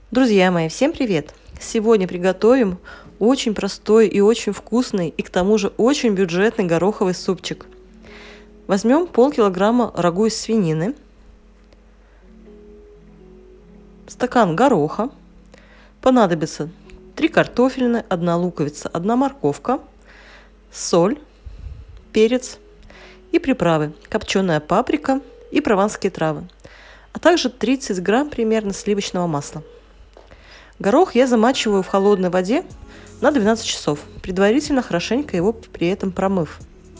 Друзья мои, всем привет! Сегодня приготовим очень простой и очень вкусный, и к тому же очень бюджетный гороховый супчик. Возьмем полкилограмма рагу из свинины, стакан гороха, понадобится 3 картофелины, 1 луковица, 1 морковка, соль, перец и приправы, копченая паприка и прованские травы, а также 30 грамм примерно сливочного масла. Горох я замачиваю в холодной воде на 12 часов, предварительно хорошенько его при этом промыв.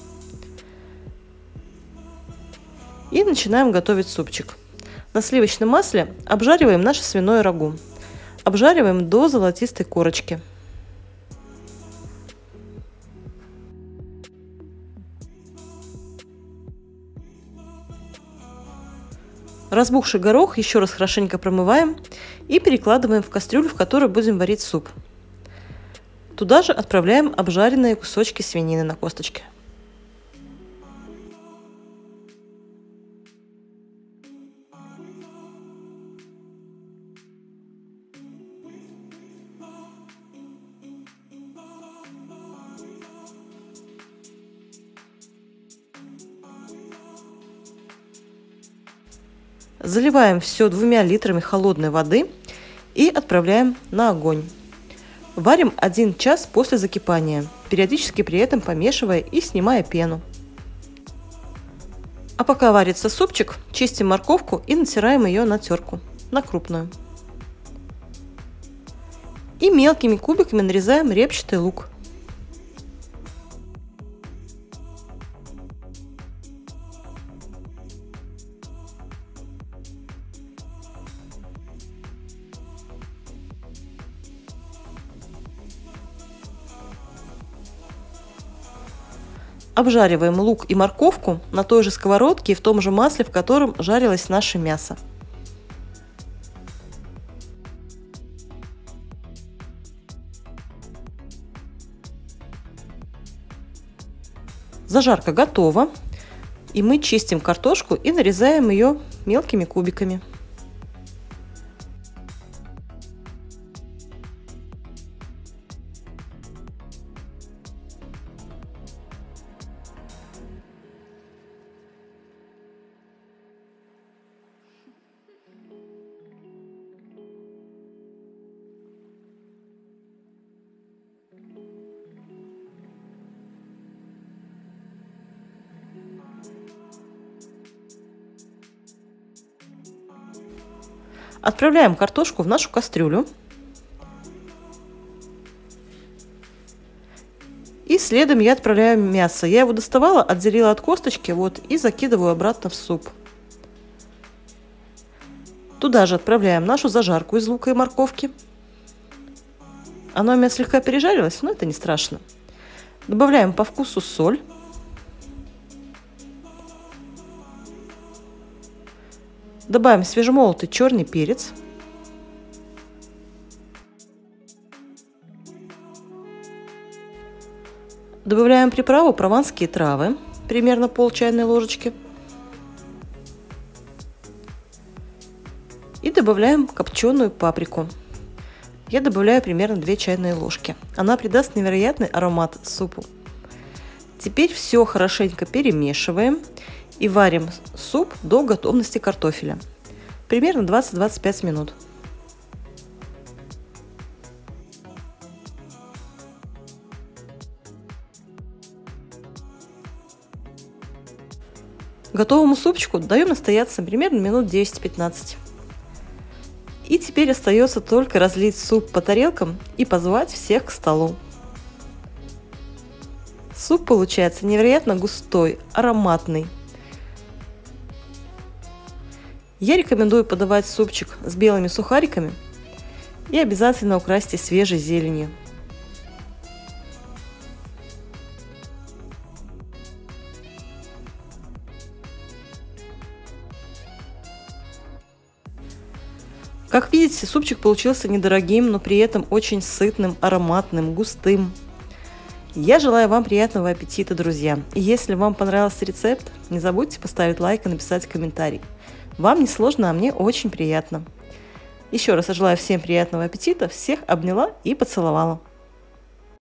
И начинаем готовить супчик. На сливочном масле обжариваем наше свиное рагу. Обжариваем до золотистой корочки. Разбухший горох еще раз хорошенько промываем и перекладываем в кастрюлю, в которой будем варить суп. Туда же отправляем обжаренные кусочки свинины на косточке. Заливаем все 2 литрами холодной воды и отправляем на огонь. Варим 1 час после закипания, периодически при этом помешивая и снимая пену. А пока варится супчик, чистим морковку и натираем ее на терку, на крупную. И мелкими кубиками нарезаем репчатый лук. Обжариваем лук и морковку на той же сковородке и в том же масле, в котором жарилось наше мясо. Зажарка готова, и мы чистим картошку и нарезаем ее мелкими кубиками. Отправляем картошку в нашу кастрюлю. И следом я отправляю мясо. Я его доставала, отделила от косточки и закидываю обратно в суп. Туда же отправляем нашу зажарку из лука и морковки. Она у меня слегка пережарилась, но это не страшно. Добавляем по вкусу соль. Добавим свежемолотый черный перец. Добавляем приправу прованские травы, примерно пол чайной ложечки. И добавляем копченую паприку. Я добавляю примерно 2 чайные ложки. Она придаст невероятный аромат супу. Теперь все хорошенько перемешиваем и варим суп до готовности картофеля. Примерно 20-25 минут. Готовому супчику даем настояться примерно минут 10-15. И теперь остается только разлить суп по тарелкам и позвать всех к столу. Суп получается невероятно густой, ароматный. Я рекомендую подавать супчик с белыми сухариками и обязательно украсьте свежей зеленью. Как видите, супчик получился недорогим, но при этом очень сытным, ароматным, густым. Я желаю вам приятного аппетита, друзья. И если вам понравился рецепт, не забудьте поставить лайк и написать комментарий. Вам не сложно, а мне очень приятно. Еще раз желаю всем приятного аппетита, всех обняла и поцеловала.